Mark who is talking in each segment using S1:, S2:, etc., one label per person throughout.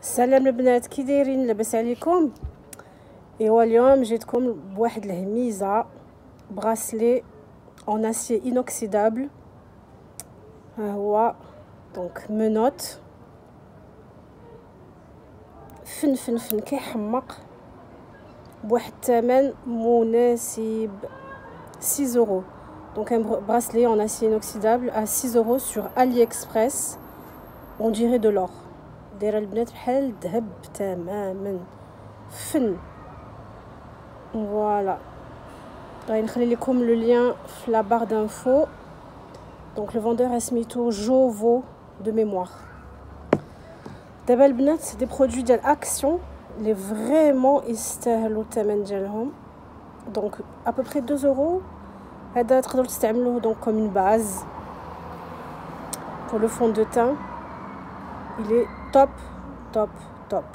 S1: سلام البنات، كي دايرين؟ لاباس عليكم؟ ايوا اليوم جيتكم بواحد الهميزه براسلي اون اسيي انوكسيدابل. ها هو دونك منوت فن فن فن كيحمق بواحد الثمن مناسب 6 euros. Donc un bracelet en acier inoxydable à 6 euros sur AliExpress. On dirait de l'or. دايره البنات بحال الذهب تماما فن. فوالا غادي نخلي لكم لو لين في لا بار دانفو. دونك لو فوندور سميتو جوفو دو ميموار. دابا البنات دي برودوي ديال اكسيون لي فريمون يستاهلوا الثمن ديالهم. دونك ابوبري 2 euros. هذا تقدروا تستعملوه دونك كوم اون باز pour le fond de teint. Il est top top top.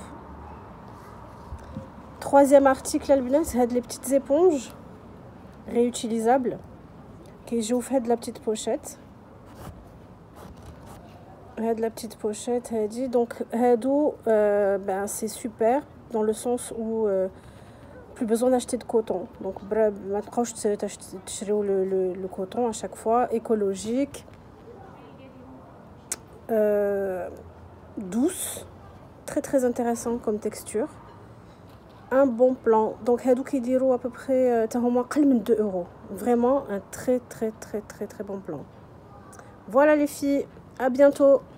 S1: Troisième article البنات، هاد لي بتيت éponges réutilisables كيجيو في هاد لا بتيت بوشيت. هاد لا بتيت بوشيت هادي دونك هادو ben c'est super dans le sens où plus besoin d'acheter de coton. Donc ما تبقاوش تشريو le coton à chaque fois. Écologique, douce, très très intéressant comme texture. Un bon plan. Donc هادو كيديروا à peu près تا هما قل من 2 euros. Vraiment un très très très très très bon plan. Voilà les filles, à bientôt.